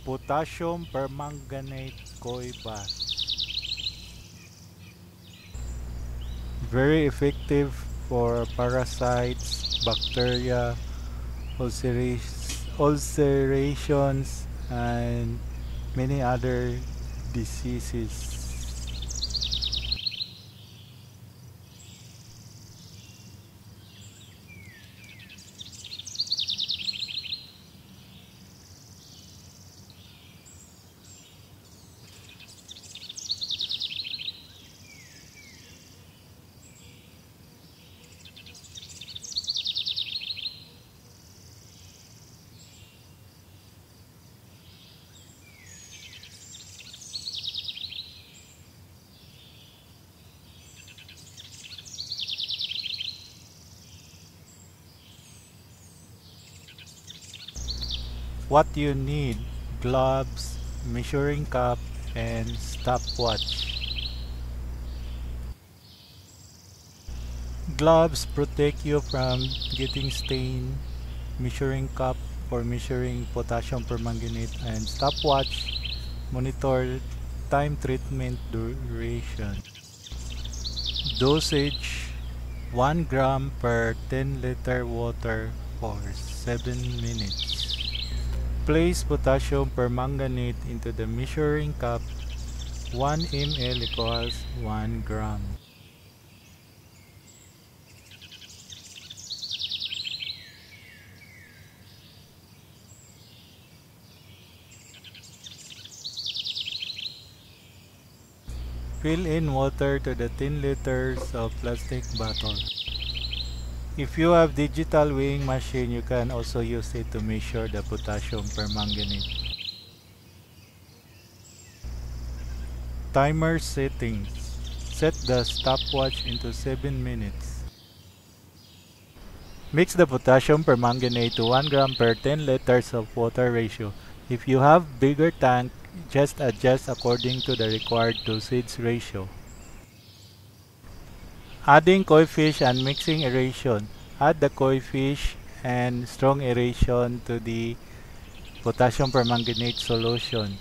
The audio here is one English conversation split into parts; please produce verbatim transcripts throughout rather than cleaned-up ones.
Potassium permanganate koi bath. Very effective for parasites, bacteria, ulceras- ulcerations, and many other diseases. What you need: gloves, measuring cup, and stopwatch. Gloves protect you from getting stained, measuring cup for measuring potassium permanganate, and stopwatch monitor time treatment duration. Dosage: one gram per ten liter water for seven minutes. Place potassium permanganate into the measuring cup. one milliliter equals one gram. Fill in water to the ten liters of plastic bottle. If you have digital weighing machine, you can also use it to measure the potassium permanganate. Timer settings. Set the stopwatch into seven minutes. Mix the potassium permanganate to one gram per ten liters of water ratio. If you have bigger tank, just adjust according to the required dosage ratio. Adding koi fish and mixing aeration. Add the koi fish and strong aeration to the potassium permanganate solution.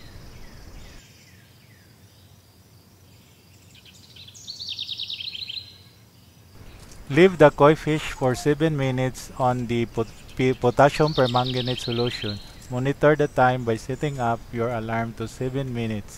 Leave the koi fish for seven minutes on the pot potassium permanganate solution. Monitor the time by setting up your alarm to seven minutes.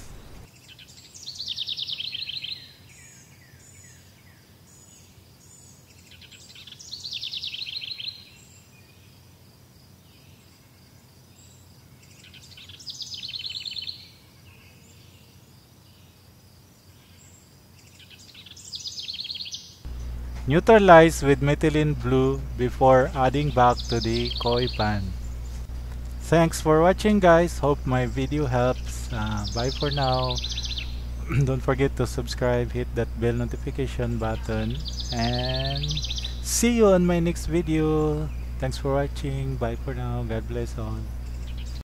Neutralize with methylene blue before adding back to the koi pan. Thanks for watching, guys. Hope my video helps. Uh, bye for now. Don't forget to subscribe, hit that bell notification button, and see you on my next video. Thanks for watching. Bye for now. God bless all.